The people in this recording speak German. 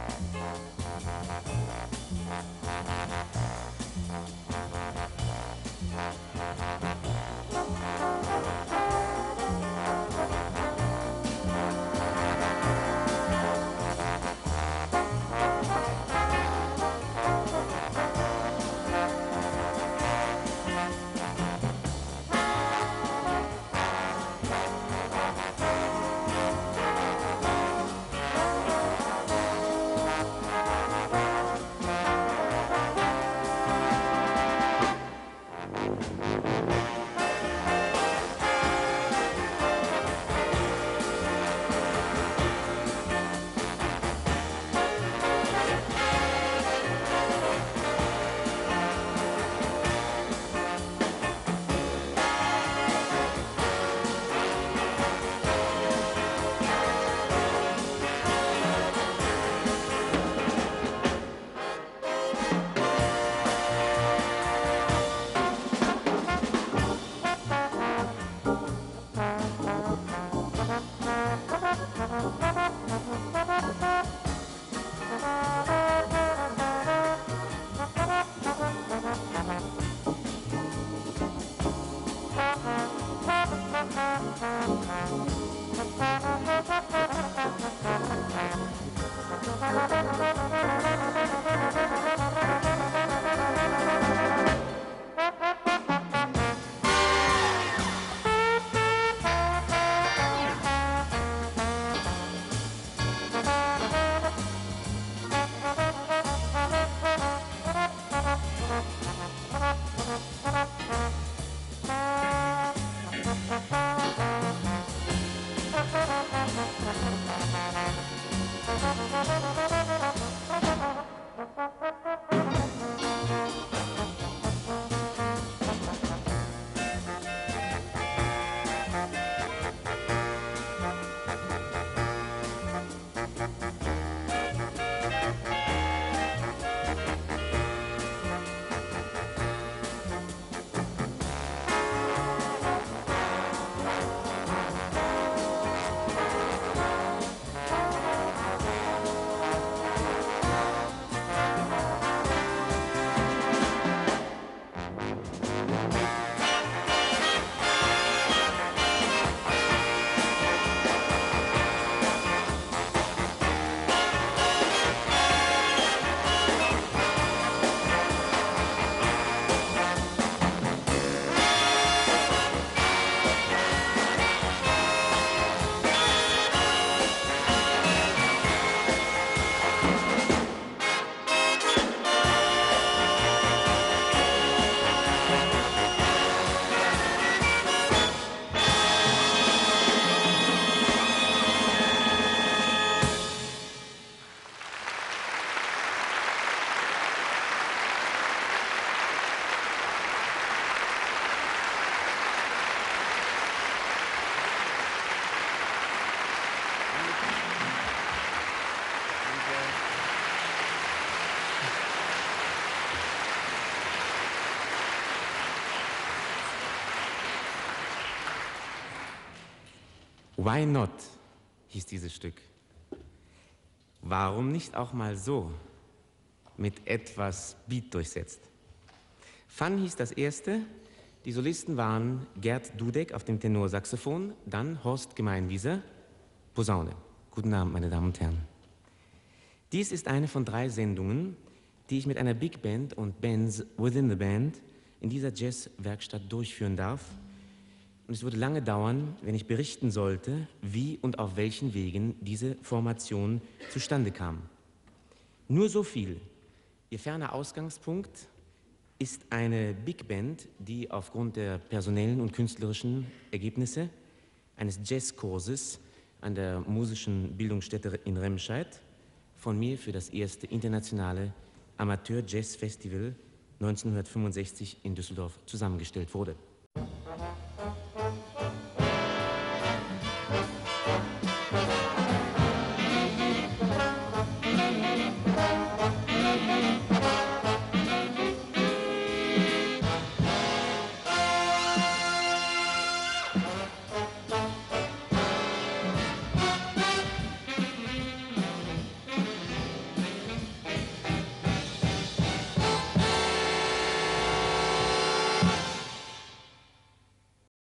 Why Not hieß dieses Stück. Warum nicht auch mal so mit etwas Beat durchsetzt? Fun hieß das erste. Die Solisten waren Gerd Dudek auf dem Tenorsaxophon, dann Horst Gemeinwieser, Posaune. Guten Abend, meine Damen und Herren. Dies ist eine von 3 Sendungen, die ich mit einer Big Band und Bands within the Band in dieser Jazzwerkstatt durchführen darf. Und es würde lange dauern, wenn ich berichten sollte, wie und auf welchen Wegen diese Formation zustande kam. Nur so viel. Ihr ferner Ausgangspunkt ist eine Big Band, die aufgrund der personellen und künstlerischen Ergebnisse eines Jazzkurses an der musischen Bildungsstätte in Remscheid von mir für das erste internationale Amateur-Jazz-Festival 1965 in Düsseldorf zusammengestellt wurde.